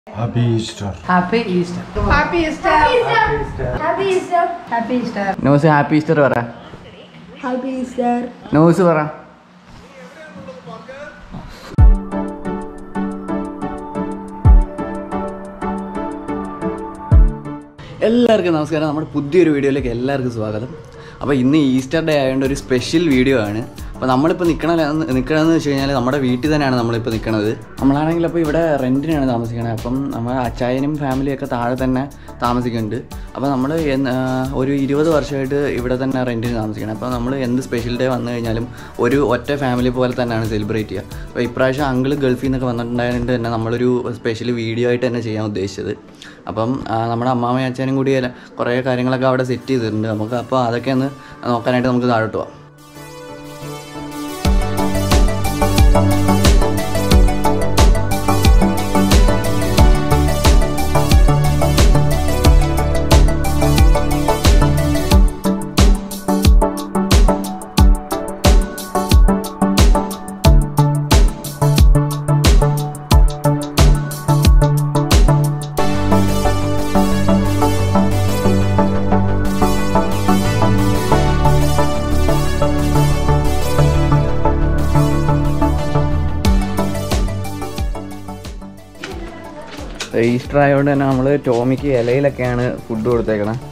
Happy Easter. Happy Easter. Happy Easter. Happy Easter. Happy Easter. നോസ് happy Easter പറ. Happy Easter. നോസ് പറ. എല്ലാവർക്കും നമസ്കാരം. നമ്മുടെ പുതിയൊരു വീഡിയോയിലേക്ക് എല്ലാവർക്കും സ്വാഗതം. അപ്പോൾ ഇന്ന് ഈസ്റ്റർ ഡേ ആയതുകൊണ്ട് ഒരു സ്പെഷ്യൽ വീഡിയോ ആണ്. അപ്പോൾ നമ്മളിപ്പോൾ നിൽക്കണമെന്ന് വെച്ച് കഴിഞ്ഞാൽ നമ്മുടെ വീട്ടിൽ തന്നെയാണ് നമ്മളിപ്പോൾ നിൽക്കുന്നത്. നമ്മളാണെങ്കിൽ അപ്പോൾ ഇവിടെ റെൻറ്റിനാണ് താമസിക്കുന്നത്. അപ്പം നമ്മൾ അച്ചായനും ഫാമിലിയൊക്കെ താഴെ തന്നെ താമസിക്കുന്നുണ്ട്. അപ്പോൾ നമ്മൾ ഒരു 20 വർഷമായിട്ട് ഇവിടെ തന്നെ റെൻറ്റിന് താമസിക്കണം. അപ്പോൾ നമ്മൾ എന്ത് സ്പെഷ്യൽ ഡേ വന്നു കഴിഞ്ഞാലും ഒരു ഒറ്റ ഫാമിലി പോലെ തന്നെയാണ് സെലിബ്രേറ്റ് ചെയ്യുക. അപ്പോൾ ഇപ്രാവശ്യം അങ്കിൾ ഗൾഫിൽ നിന്നൊക്കെ വന്നിട്ടുണ്ടായതുകൊണ്ട് തന്നെ നമ്മളൊരു സ്പെഷ്യൽ വീഡിയോ ആയിട്ട് തന്നെ ചെയ്യാൻ ഉദ്ദേശിച്ചത്. അപ്പം നമ്മുടെ അമ്മാമ്മയും അച്ഛനും കൂടി കുറേ കാര്യങ്ങളൊക്കെ അവിടെ സെറ്റ് ചെയ്തിട്ടുണ്ട്. നമുക്ക് അപ്പോൾ അതൊക്കെ ഒന്ന് നോക്കാനായിട്ട് നമുക്ക് താഴോട്ട് പോവാം. ഈസ്റ്റർ ആയതുകൊണ്ട് തന്നെ നമ്മൾ ടോമിക്ക് ഇലയിലൊക്കെയാണ് ഫുഡ് കൊടുത്തേക്കണം.